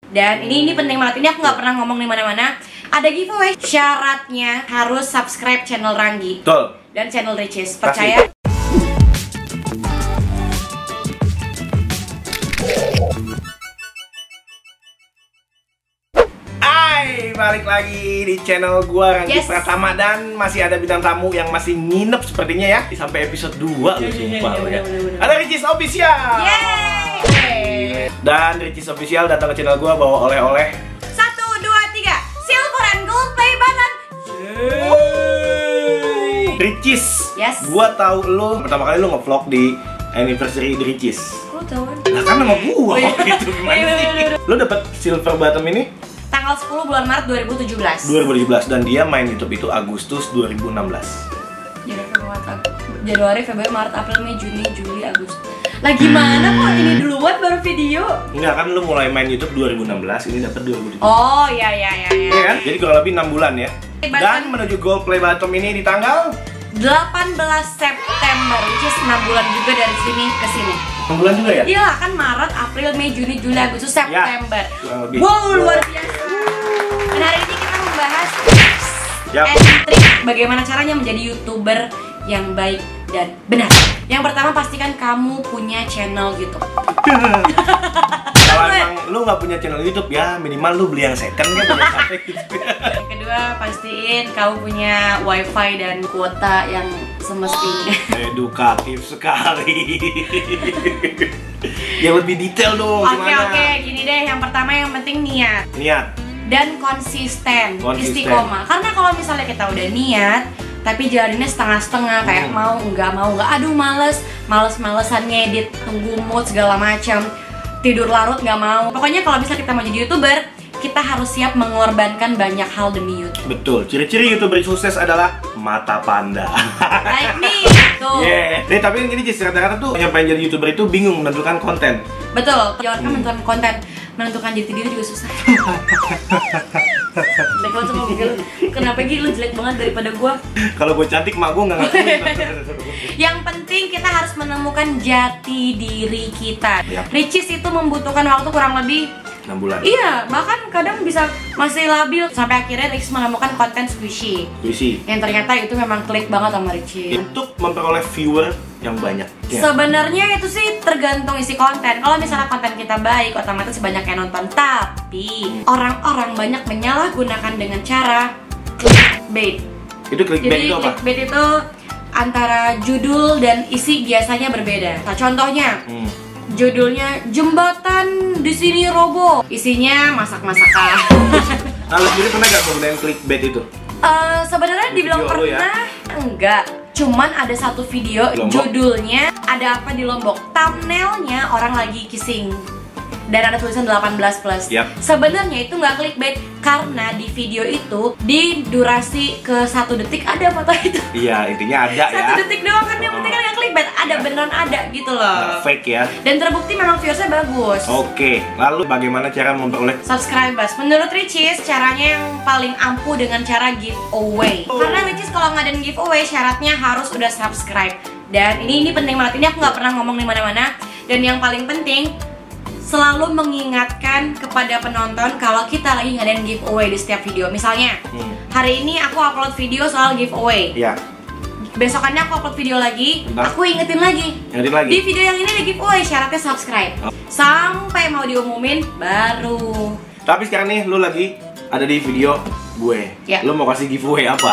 Dan ini penting banget. Ini aku nggak pernah ngomong di mana-mana. Ada giveaway. Syaratnya harus subscribe channel Ranggi. Betul. Dan channel Ricis. Percaya? Balik lagi di channel gua Ranggi Pratama, dan masih ada bintang tamu yang masih nginep sepertinya ya sampai episode 2 loh, sumpah ya. Ada Ricis Official. Yeay. Dan Ricis Official datang ke channel gua bawa oleh-oleh 1, 2, 3 Silver and Gold Play Button. Ricis, yes. Gua tahu lo pertama kali lo nge-vlog di anniversary di Ricis. Lo tahu? Nah kan nama gua gitu, gimana sih? Lo dapet silver bottom ini tanggal 10 bulan Maret 2017. 2017, dan dia main YouTube itu Agustus 2016. Januari, Februari, Maret, April, Mei, Juni, Juli, Agustus. Lah gimana kok ini duluan baru video? Enggak, kan lu mulai main YouTube 2016, ini dapat 2017. Oh iya. Iya kan? Jadi kurang lebih 6 bulan ya. Dan menuju Gold Play Bottom ini di tanggal 18 September, which is 6 bulan juga dari sini ke sini. 6 bulan juga ya? Iya kan, Maret, April, Mei, Juni, Juli, Agustus, September ya, wow, luar biasa. Dan hari ini kita membahas tips and trik bagaimana caranya menjadi YouTuber yang baik dan benar. Yang pertama, pastikan kamu punya channel YouTube. Kalau emang lu nggak punya channel YouTube ya minimal lu beli yang second kan, punya HP gitu. Yang kedua, pastiin kamu punya wifi dan kuota yang semestinya. Edukatif sekali. Yang lebih detail dong. Oke, gini deh. Yang pertama, yang penting niat dan konsisten. Istiqomah. Karena kalau misalnya kita udah niat tapi jalaninnya setengah-setengah, kayak mau nggak, aduh males-malesan ngedit, tunggu mood segala macam, tidur larut nggak mau. Pokoknya kalau bisa kita mau jadi YouTuber, kita harus siap mengorbankan banyak hal demi YouTube. Betul. Ciri-ciri YouTuber sukses adalah mata panda. Like me, tuh. Nih, tapi yang gini kadang-kadang tuh yang pengen jadi YouTuber itu bingung menentukan konten. Betul. Jangan menentukan konten, menentukan jati diri juga susah. Jelek banget sama gigi lu. Kenapa gigi lu jelek banget daripada gua? Kalau gua cantik mak gua nggak ngakuin. Yang penting kita harus menemukan jati diri kita. Ricis itu membutuhkan waktu kurang lebih 6 bulan. Iya, bahkan kadang bisa masih labil. Sampai akhirnya Ricis menemukan konten squishy yang ternyata itu memang klik banget sama Ricis. Untuk memperoleh viewer yang banyak. Sebenarnya itu sih tergantung isi konten. Kalau misalnya konten kita baik, otomatis banyak yang nonton. Tapi orang-orang banyak menyalahgunakan dengan cara clickbait. Itu clickbait itu apa? Clickbait itu antara judul dan isi biasanya berbeda. Nah, contohnya judulnya jembatan di sini roboh, isinya masak-masakan. Nah, lu sendiri pernah gak menggunakan clickbait itu? Sebenarnya dibilang pernah, enggak. Cuman ada satu video judulnya ada apa di Lombok. Thumbnailnya orang lagi kissing dan ada tulisan 18+. Sebenarnya itu nggak clickbait karena di video itu di durasi ke 1 detik ada foto itu. Iya, intinya ada 1 detik doang kan, yang penting kan nggak clickbait, ada beneran ada gitu loh. Nggak fake ya. Dan terbukti memang viewersnya bagus. Oke, lalu bagaimana cara memperoleh subscribers? Menurut Ricis, caranya yang paling ampuh dengan cara giveaway. Karena Ricis kalau ngadain giveaway syaratnya harus udah subscribe. Dan ini penting banget. Ini aku nggak pernah ngomong di mana-mana. Dan yang paling penting, selalu mengingatkan kepada penonton kalau kita lagi ngadain giveaway di setiap video. Misalnya, hari ini aku upload video soal giveaway. Besokannya aku upload video lagi, aku ingetin lagi. Di video yang ini ada giveaway, syaratnya subscribe. Sampai mau diumumin, baru. Tapi sekarang nih, lu lagi ada di video gue. Lu mau kasih giveaway apa?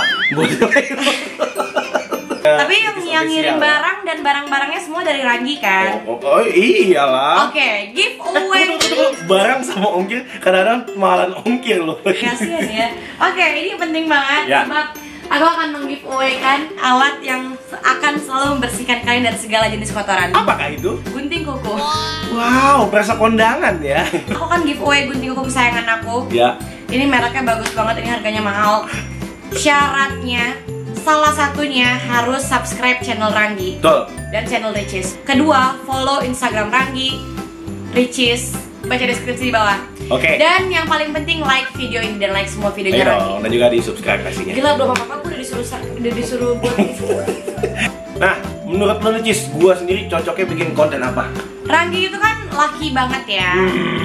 Tapi yang ngirim barang dan barang-barangnya semua dari Ranggi kan? Oh iyalah. Oke, giveaway. Barang sama ongkir, kadang-kadang mahalan ongkir loh. Kasian ya. Oke, ini penting banget sebab aku akan meng-giveaway-kan alat yang akan selalu membersihkan kalian dari segala jenis kotoran. Apakah itu? Gunting kuku. Wow, berasa kondangan ya. Aku kan giveaway gunting kuku kesayangan aku. Ini mereknya bagus banget, ini harganya mahal. Syaratnya salah satunya harus subscribe channel Ranggi dan channel Ricis. Kedua, follow Instagram Ranggi, Ricis, baca deskripsi di bawah. Dan yang paling penting, like video ini dan like semua videonya Ranggi. Dan juga di subscribe pastinya. Gila, belum apa-apa aku udah disuruh buat gitu. Nah, menurut lo Ricis, gua sendiri cocoknya bikin konten apa? Ranggi itu kan laki banget ya.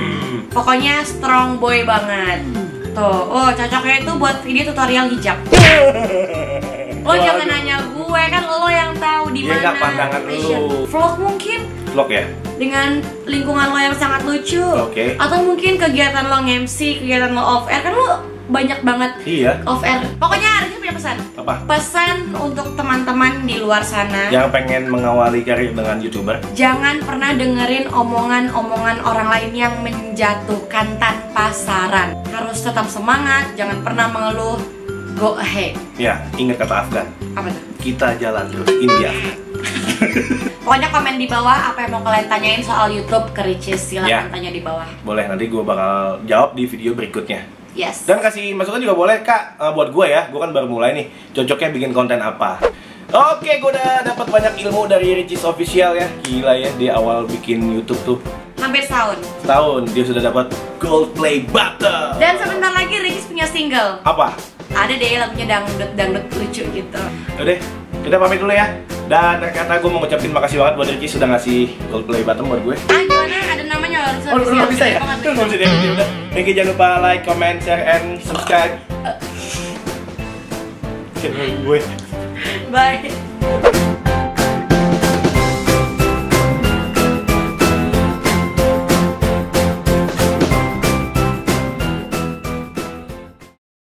Pokoknya strong boy banget. Tuh, oh cocoknya itu buat video tutorial hijab. Lo jangan nanya gue, kan lo yang tahu di mana. Iya, pandangan lu. Vlog mungkin. Vlog ya? Dengan lingkungan lo yang sangat lucu. Oke. Atau mungkin kegiatan lo nge-MC, kegiatan lo off air, kan lo banyak banget Iya. off air. Pokoknya Ricis punya pesan. Apa? Pesan untuk teman-teman di luar sana Yang pengen mengawali karir dengan YouTuber. jangan pernah dengerin omongan-omongan orang lain yang menjatuhkan tanpa saran. Harus tetap semangat, jangan pernah mengeluh. Go ahead. Ya, ingat kata Afgan. Apa tuh? Kita jalan terus, India. Pokoknya komen di bawah apa yang mau kalian tanyain soal YouTube ke Ricis. Silahkan Ya. tanya di bawah. Boleh, nanti gue bakal jawab di video berikutnya. Yes. Dan kasih masukan juga boleh, Kak. Buat gue ya, gue kan baru mulai nih. Cocoknya bikin konten apa? Oke, gue udah dapat banyak ilmu dari Ricis Official ya. Gila ya, dia awal bikin YouTube tuh Hampir setahun. setahun dia sudah dapat Gold Play Button. Dan sebentar lagi Ricis punya single. Apa? Ada deh lagunya dangdut lucu gitu. Udah, kita pamit dulu ya. Dan kata gue mau ngucapin makasih banget buat Ricis sudah ngasih Gold Play Button buat gue. Ah gimana? Ada namanya loh. Oh, lu bisa ya? Nggak bisa deh, udah. Thank you, jangan lupa like, comment, share, and subscribe. Channel gue. Bye.